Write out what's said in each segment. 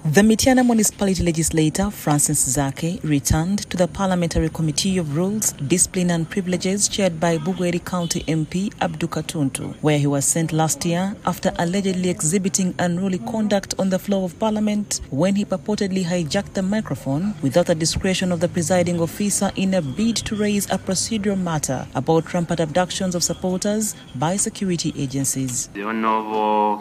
The Mityana Municipality Legislator Francis Zake returned to the Parliamentary Committee of Rules, Discipline and Privileges chaired by Bugweri County MP Abdu Katuntu, where he was sent last year after allegedly exhibiting unruly conduct on the floor of Parliament when he purportedly hijacked the microphone without the discretion of the presiding officer in a bid to raise a procedural matter about rampant abductions of supporters by security agencies. The Honorable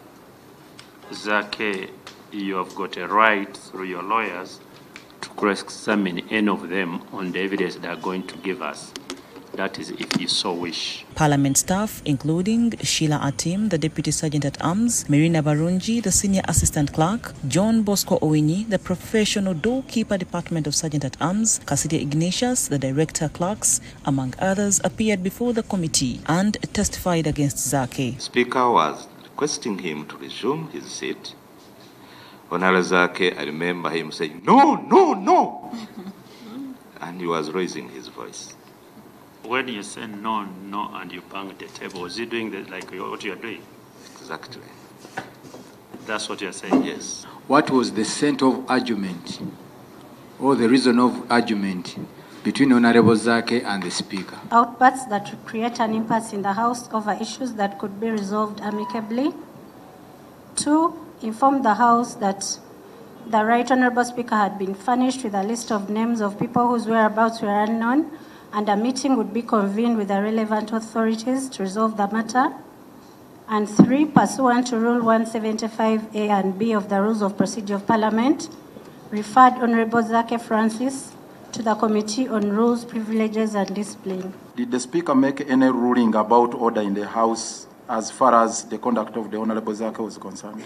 Zake, you have got a right through your lawyers to cross-examine any of them on the evidence they are going to give us. That is, if you so wish. Parliament staff, including Sheila Atim, the Deputy Sergeant-at-Arms, Marina Barunji, the Senior Assistant Clerk, John Bosco Owini, the Professional Doorkeeper Department of Sergeant-at-Arms, Cassidy Ignatius, the Director Clerks, among others, appeared before the committee and testified against Zake. The Speaker was requesting him to resume his seat. Honorable Zake, I remember him saying, no, no, no. And he was raising his voice. When you say no, no, and you bang the table, was he doing that like what you're doing? Exactly. That's what you're saying? Yes. What was the center of argument or the reason of argument between Honorable Zake and the Speaker? Outbursts that would create an impasse in the House over issues that could be resolved amicably. 2, inform the House that the Right Honourable Speaker had been furnished with a list of names of people whose whereabouts were unknown, and a meeting would be convened with the relevant authorities to resolve the matter. And 3, pursuant to Rule 175A and B of the Rules of Procedure of Parliament, referred Honourable Zake Francis to the Committee on Rules, Privileges and Discipline. Did the Speaker make any ruling about order in the House as far as the conduct of the Honourable Zake was concerned?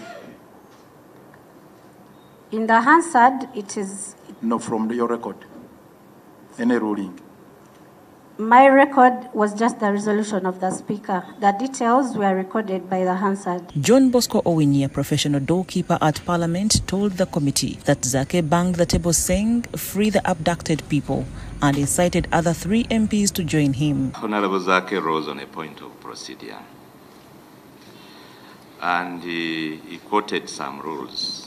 In the Hansard, it is... No, from your record. Any ruling? My record was just the resolution of the Speaker. The details were recorded by the Hansard. John Bosco Owini, a professional doorkeeper at Parliament, told the committee that Zake banged the table saying, "Free the abducted people," and incited other 3 MPs to join him. Honorable Zake rose on a point of procedure. And he quoted some rules.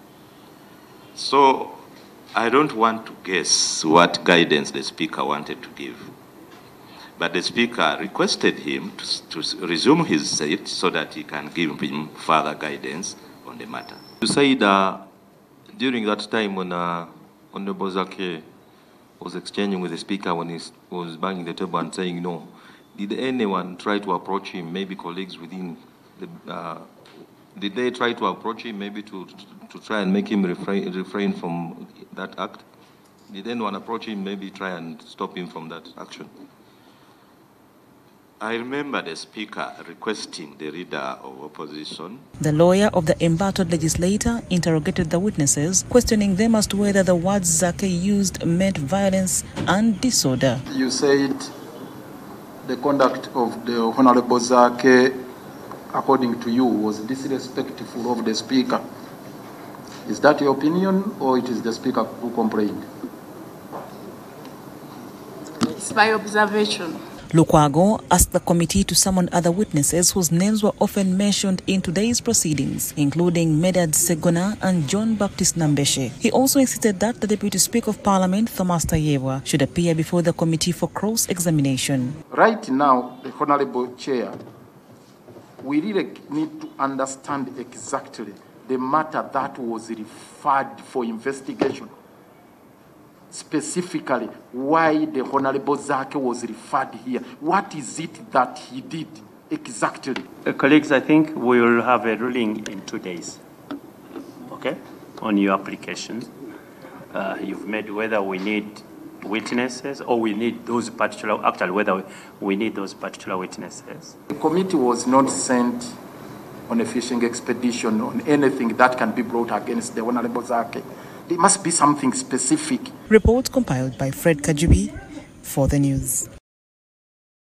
So I don't want to guess what guidance the Speaker wanted to give. But the Speaker requested him to resume his seat so that he can give him further guidance on the matter. You said during that time when Honorable Zake was exchanging with the Speaker when he was banging the table and saying no, did anyone try to approach him, maybe colleagues within the... did they try to approach him maybe to try and make him refrain from that act? Did anyone approach him, maybe try and stop him from that action? I remember the Speaker requesting the Leader of Opposition. The lawyer of the embattled legislator interrogated the witnesses, questioning them as to whether the words Zake used meant violence and disorder. You said the conduct of the Honourable Zake, according to you, was disrespectful of the Speaker. Is that your opinion, or it is the Speaker who complained? It's my observation. Lukwago asked the committee to summon other witnesses whose names were often mentioned in today's proceedings, including Medad Segona and John Baptist Nambeshe. He also insisted that the Deputy Speaker of Parliament, Thomas Tayewa, should appear before the committee for cross-examination. Right now, the Honourable Chair, we really need to understand exactly the matter that was referred for investigation. Specifically, why the Honourable Zake was referred here. What is it that he did exactly? Colleagues, I think we will have a ruling in 2 days, okay, on your application. You've made whether we need witnesses or we need those particular, actually whether we need those particular witnesses. The committee was not sent on a fishing expedition on anything that can be brought against the Honourable Zake. There must be something specific. Report compiled by Fred Kajubi for the news.